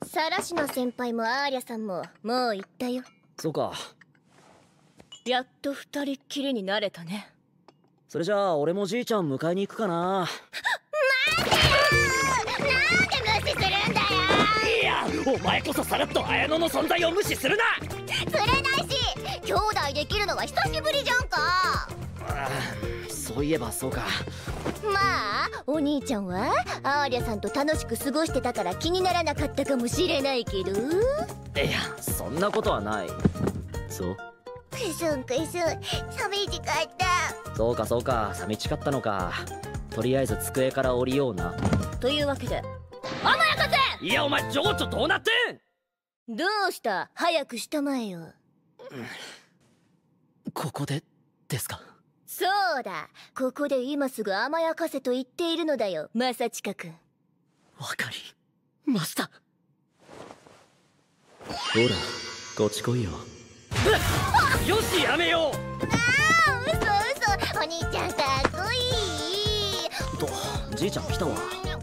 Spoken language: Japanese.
サラシノ先輩もアーリャさんももう行ったよ。 そうか。 やっと二人っきりになれたね。 それじゃあ俺もじいちゃん迎えに行くかな。 待てよー、なんで無視するんだよ。 いや、お前こそさらっと綾乃の存在を無視するな。 釣れないし、兄弟できるのは久しぶりじゃんか。 そういえばそうか。 まあお兄ちゃんはアーリャさんと楽しく過ごしてたから気にならなかったかもしれないけど。いや、そんなことはない。そう。 くすんくすん、寂しかった。 そうかそうか、寂しかったのか。とりあえず机から降りような。 というわけで、甘やかせ。 いや、お前情緒どうなってん。 どうした、早くしたまえよ。 ここでですか。 そうだ、ここで今すぐ甘やかせと言っているのだよ、マサチカ君。 わかりました。ほら、こっち来いよ。よし、やめよう。 嘘嘘、お兄ちゃんかっこいい。 と、じいちゃん来たわ。